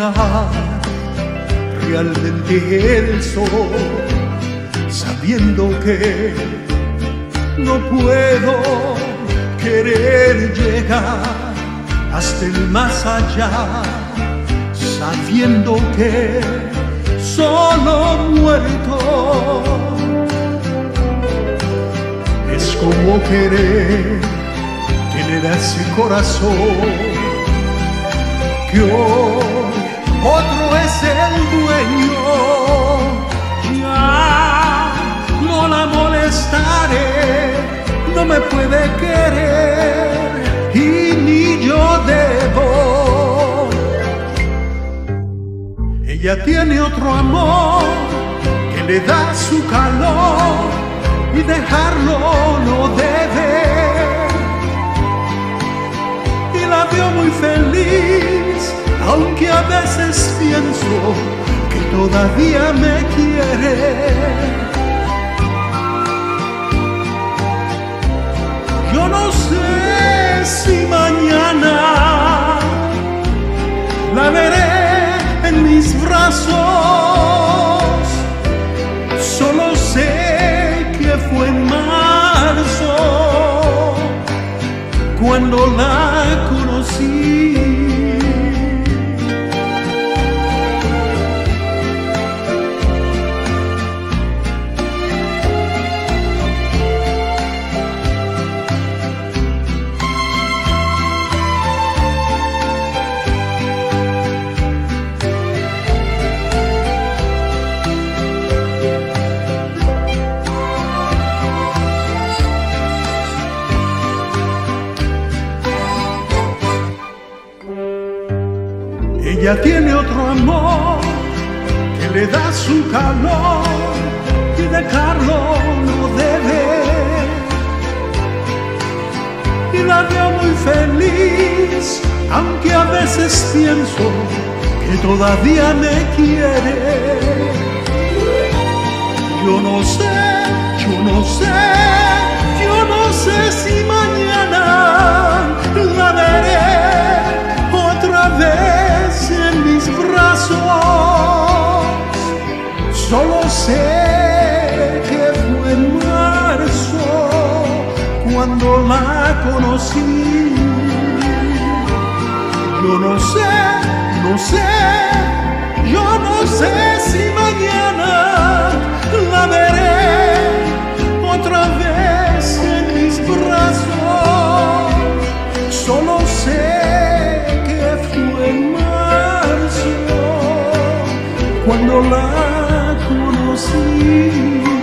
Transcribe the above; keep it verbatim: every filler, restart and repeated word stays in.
mirar realmente el sol, sabiendo que no puedo querer llegar hasta el más allá, sabiendo que solo muerto es como querer tener ese corazón que hoy otro es el dueño. Ya no la molestaré, no me puede querer y ni yo debo. Ella tiene otro amor que le da su calor y dejarlo no debe. Y la veo muy feliz, aunque a veces pienso que todavía me quiere. Yo no sé si mañana la veré en mis brazos, solo sé que fue en marzo cuando la conocí. Ella tiene otro amor que le da su calor y dejarlo no debe. Y la veo muy feliz, aunque a veces pienso que todavía me quiere. Yo no sé, yo no sé, yo no sé si mañana la veré otra vez en mis brazos. Solo sé que fue en marzo cuando la conocí. Yo no sé, no sé, yo no sé si mañana la veré otra vez en mis brazos. Solo sé que fue en marzo cuando la conocí.